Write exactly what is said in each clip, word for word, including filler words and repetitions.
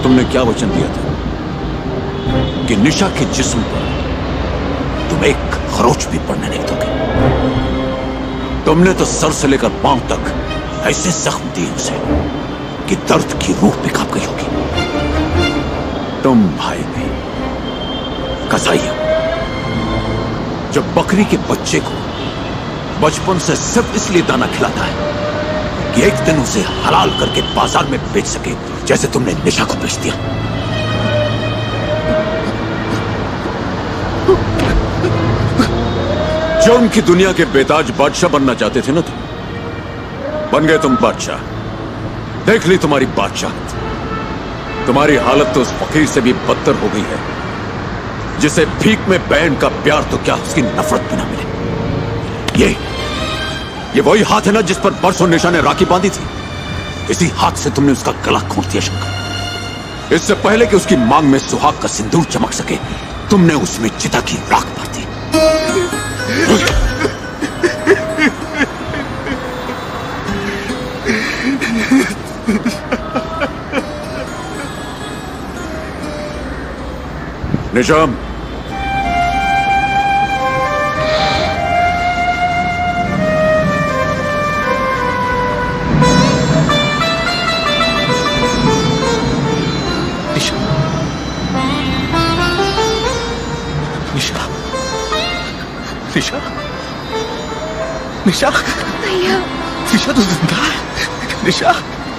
तुमने क्या वचन दिया था कि निशा के जिस्म पर तुम एक खरोच भी पड़ने नहीं दोगे। तुमने तो सर से लेकर पांव तक ऐसे जख्म दिए उसे कि दर्द की रूह भी कांप गई होगी। तुम भाई भी कसाई हो जो बकरी के बच्चे को बचपन से सिर्फ इसलिए दाना खिलाता है कि एक दिन उसे हलाल करके बाजार में बेच सके, जैसे तुमने निशा को बेच दिया। जुर्म की दुनिया के बेताज बादशाह बनना चाहते थे ना तुम, बन गए तुम बादशाह। देख ली तुम्हारी बादशाह। तुम्हारी हालत तो उस फकीर से भी बदतर हो गई है जिसे भीख में बहन का प्यार तो क्या उसकी नफरत भी ना मिले। ये ये वही हाथ है ना जिस पर परसों निशा ने राखी बांधी थी। इसी हाथ से तुमने उसका गला घोंट दिया शंकर। इससे पहले कि उसकी मांग में सुहाग का सिंदूर चमक सके, तुमने उसमें चिता की राख भर दी। निजाम, निशा, निशा, निशा, भैया, निशा तो जिंदा है। निशा,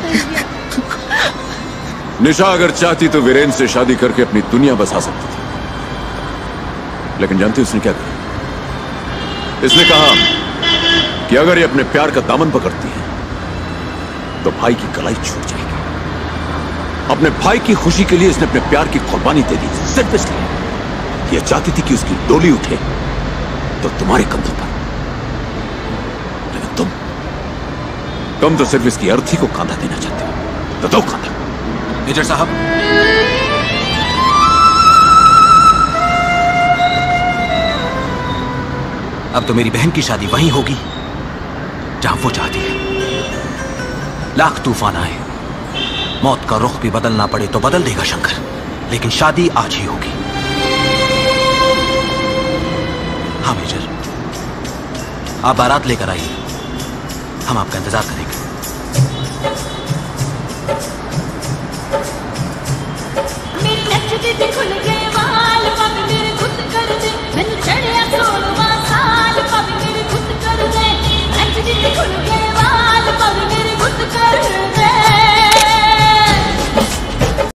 निशा अगर चाहती तो वीरेंद्र से शादी करके अपनी दुनिया बसा सकती थी, लेकिन जानती उसने क्या कहा? इसने कहा कि अगर ये अपने प्यार का दामन पकड़ती है तो भाई की कलाई छूट जाएगी। अपने भाई की खुशी के लिए इसने अपने प्यार की कुर्बानी दे दी, सिर्फ इसलिए ये चाहती थी कि उसकी डोली उठे तो तुम्हारे कंधों पर। लेकिन तुम तुम तो सिर्फ इसकी अर्थी को कांधा देना चाहते हो, तो दो कांधा। मेजर साहब, अब तो मेरी बहन की शादी वहीं होगी जहां वो चाहती है। लाख तूफान आए, मौत का रुख भी बदलना पड़े तो बदल देगा शंकर, लेकिन शादी आज ही होगी। हाँ मेजर, आप बारात लेकर आइए, हम आपका इंतजार करें।